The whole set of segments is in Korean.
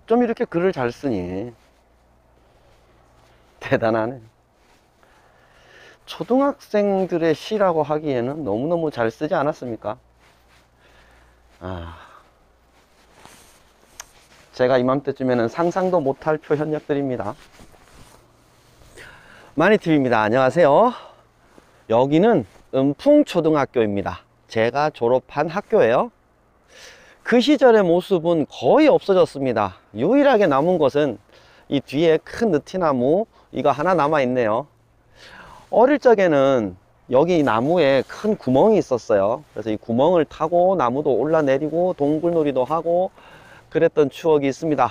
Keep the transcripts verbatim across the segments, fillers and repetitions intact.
어쩜 이렇게 글을 잘 쓰니? 대단하네. 초등학생들의 시라고 하기에는 너무너무 잘 쓰지 않았습니까? 아, 제가 이맘때쯤에는 상상도 못할 표현력들입니다. 마니티비입니다. 안녕하세요. 여기는 은풍초등학교입니다. 제가 졸업한 학교예요. 그 시절의 모습은 거의 없어졌습니다. 유일하게 남은 것은 이 뒤에 큰 느티나무 이거 하나 남아 있네요. 어릴 적에는 여기 나무에 큰 구멍이 있었어요. 그래서 이 구멍을 타고 나무도 올라내리고 동굴놀이도 하고 그랬던 추억이 있습니다.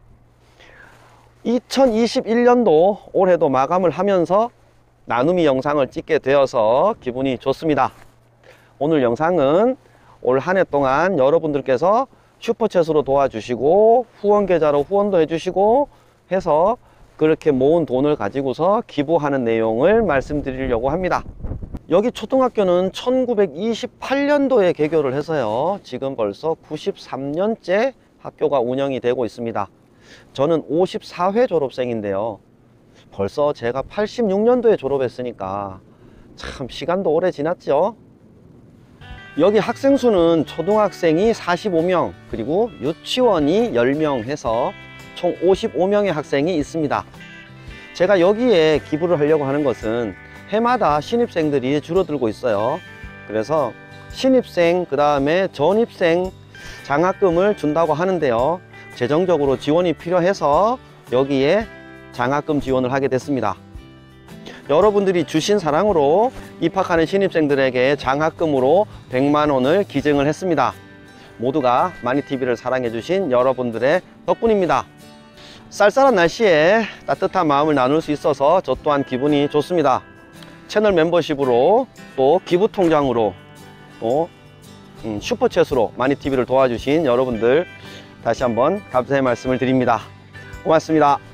이천이십일 년도 올해도 마감을 하면서 나눔이 영상을 찍게 되어서 기분이 좋습니다. 오늘 영상은 올 한 해 동안 여러분들께서 슈퍼챗으로 도와주시고 후원 계좌로 후원도 해주시고 해서 그렇게 모은 돈을 가지고서 기부하는 내용을 말씀드리려고 합니다. 여기 초등학교는 천구백이십팔 년도에 개교를 해서요, 지금 벌써 구십삼 년째 학교가 운영이 되고 있습니다. 저는 오십사 회 졸업생인데요, 벌써 제가 팔십육 년도에 졸업했으니까 참 시간도 오래 지났죠. 여기 학생 수는 초등학생이 사십오 명, 그리고 유치원이 열 명 해서 총 오십오 명의 학생이 있습니다. 제가 여기에 기부를 하려고 하는 것은 해마다 신입생들이 줄어들고 있어요. 그래서 신입생, 그 다음에 전입생 장학금을 준다고 하는데요, 재정적으로 지원이 필요해서 여기에 장학금 지원을 하게 됐습니다. 여러분들이 주신 사랑으로 입학하는 신입생들에게 장학금으로 백만 원을 기증을 했습니다. 모두가 마니티비를 사랑해 주신 여러분들의 덕분입니다. 쌀쌀한 날씨에 따뜻한 마음을 나눌 수 있어서 저 또한 기분이 좋습니다. 채널 멤버십으로 또 기부통장으로 또 음, 슈퍼챗으로 마니티비를 도와주신 여러분들 다시 한번 감사의 말씀을 드립니다. 고맙습니다.